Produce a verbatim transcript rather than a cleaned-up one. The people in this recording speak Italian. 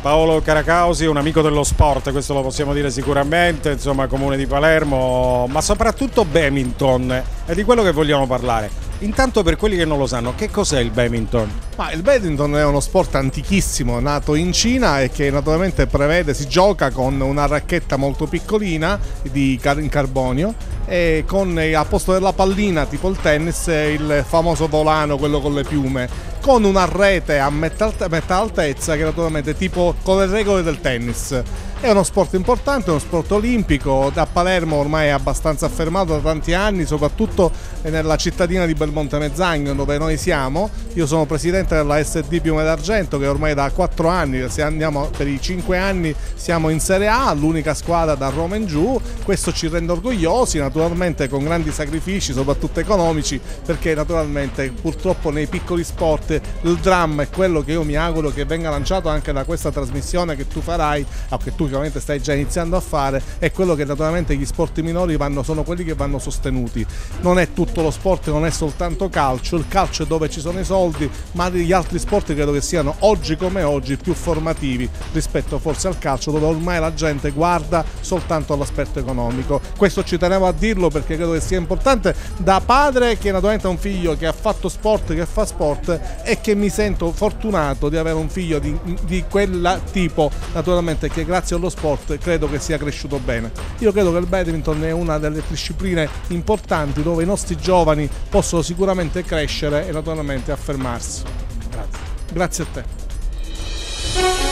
Paolo Caracausi, un amico dello sport, questo lo possiamo dire sicuramente, insomma, comune di Palermo, ma soprattutto badminton, è di quello che vogliamo parlare. Intanto, per quelli che non lo sanno, che cos'è il badminton? Ma il badminton è uno sport antichissimo, nato in Cina e che naturalmente prevede, si gioca con una racchetta molto piccolina di car- in carbonio e con eh, al posto della pallina tipo il tennis il famoso volano, quello con le piume, con una rete a metà, a metà altezza che naturalmente tipo con le regole del tennis. È uno sport importante, è uno sport olimpico, da Palermo ormai è abbastanza affermato da tanti anni, soprattutto nella cittadina di Belmonte Mezzagno dove noi siamo. Io sono presidente della S D Piume d'Argento che ormai da quattro anni, se andiamo per i cinque anni, siamo in Serie A, l'unica squadra da Roma in giù. Questo ci rende orgogliosi, naturalmente con grandi sacrifici, soprattutto economici, perché naturalmente purtroppo nei piccoli sport il dramma è quello che io mi auguro che venga lanciato anche da questa trasmissione che tu farai, o che tu sicuramente stai già iniziando a fare, è quello che naturalmente gli sport minori vanno, sono quelli che vanno sostenuti. Non è tutto lo sport, non è soltanto calcio, il calcio è dove ci sono i soldi, ma gli altri sport credo che siano oggi come oggi più formativi rispetto forse al calcio, dove ormai la gente guarda soltanto all'aspetto economico. Questo ci tenevo a dirlo perché credo che sia importante, da padre che naturalmente ha un figlio che ha fatto sport, che fa sport, e che mi sento fortunato di avere un figlio di, di quel tipo, naturalmente, che grazie allo sport credo che sia cresciuto bene. Io credo che il badminton è una delle discipline importanti dove i nostri giovani possono sicuramente crescere e naturalmente affermarsi. Grazie. Grazie a te.